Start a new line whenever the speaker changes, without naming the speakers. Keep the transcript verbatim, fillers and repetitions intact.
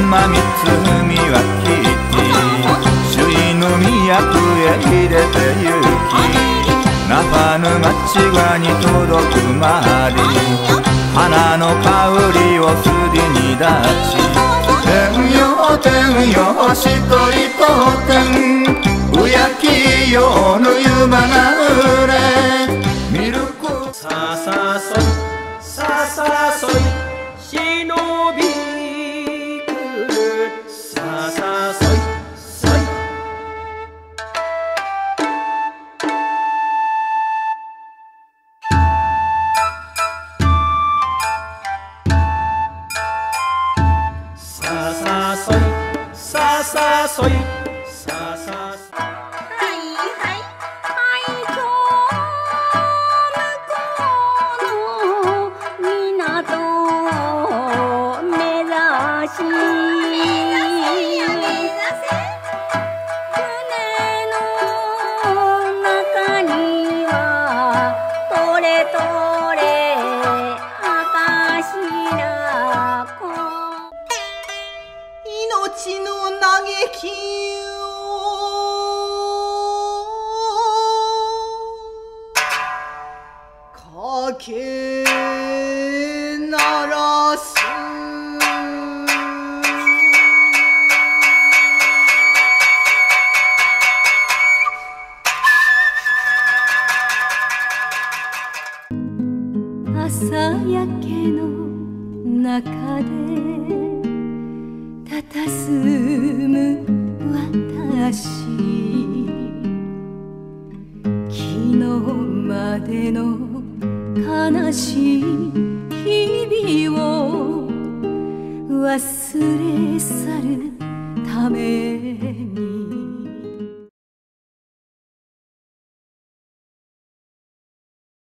ま三つ踏み分けて首位の都へ入れてゆきナファの町側に届くまで花の香りをすでに出し天よ天よ一人当店うやきよのゆまなうれミルク
ささそいささそい忍び来るささそいそいささそいささそいささそい
命の嘆きをかけ鳴らす
朝焼けの中で佇む私昨日までの悲しい日々を忘れ去るために